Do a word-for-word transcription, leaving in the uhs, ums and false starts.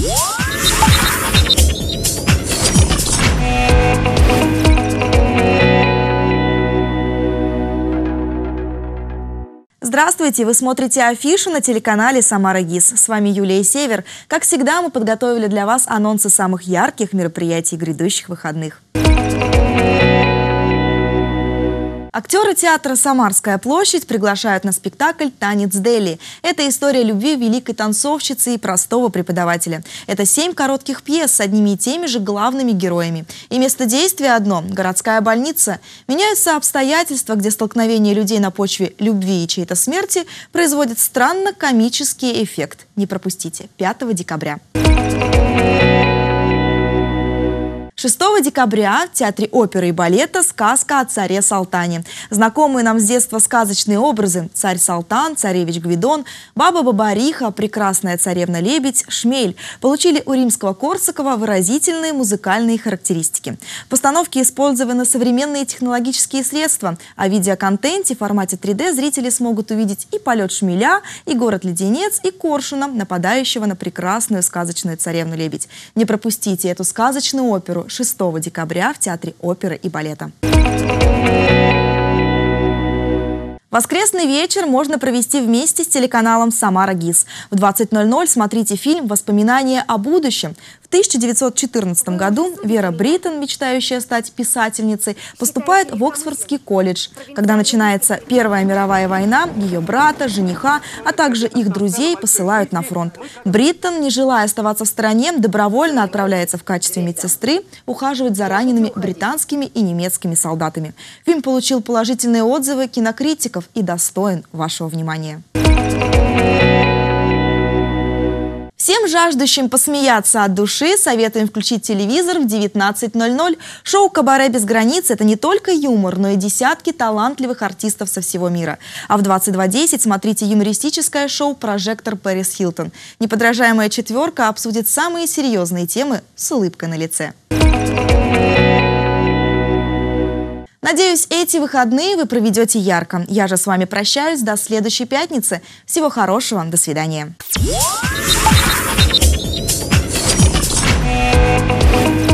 Здравствуйте! Вы смотрите афишу на телеканале «Самара ГИС». С вами Юлия Север. Как всегда, мы подготовили для вас анонсы самых ярких мероприятий грядущих выходных. Актеры театра «Самарская площадь» приглашают на спектакль «Танец Дели». Это история любви великой танцовщицы и простого преподавателя. Это семь коротких пьес с одними и теми же главными героями. И место действия одно – городская больница. Меняются обстоятельства, где столкновение людей на почве любви и чьей-то смерти производит странно-комический эффект. Не пропустите. пятого декабря. шестого декабря в Театре оперы и балета сказка о царе Салтане. Знакомые нам с детства сказочные образы: царь Салтан, царевич Гвидон, баба Бабариха, прекрасная царевна Лебедь, Шмель получили у Римского-Корсакова выразительные музыкальные характеристики. В постановке использованы современные технологические средства, а в видеоконтенте в формате три дэ зрители смогут увидеть и полет шмеля, и город-леденец, и коршуна, нападающего на прекрасную сказочную царевну Лебедь. Не пропустите эту сказочную оперу шестого декабря в Театре оперы и балета. Воскресный вечер можно провести вместе с телеканалом «Самара ГИС». В двадцать ноль ноль смотрите фильм «Воспоминания о будущем». В тысяча девятьсот четырнадцатом году Вера Бриттон, мечтающая стать писательницей, поступает в Оксфордский колледж. Когда начинается Первая мировая война, ее брата, жениха, а также их друзей посылают на фронт. Бриттон, не желая оставаться в стороне, добровольно отправляется в качестве медсестры ухаживать за ранеными британскими и немецкими солдатами. Фильм получил положительные отзывы кинокритиков и достоин вашего внимания. Всем жаждущим посмеяться от души советуем включить телевизор в девятнадцать ноль ноль. Шоу «Кабаре без границ» – это не только юмор, но и десятки талантливых артистов со всего мира. А в двадцать два десять смотрите юмористическое шоу «Прожектор Пэрис Хилтон». Неподражаемая четверка обсудит самые серьезные темы с улыбкой на лице. Надеюсь, эти выходные вы проведете ярко. Я же с вами прощаюсь до следующей пятницы. Всего хорошего, до свидания.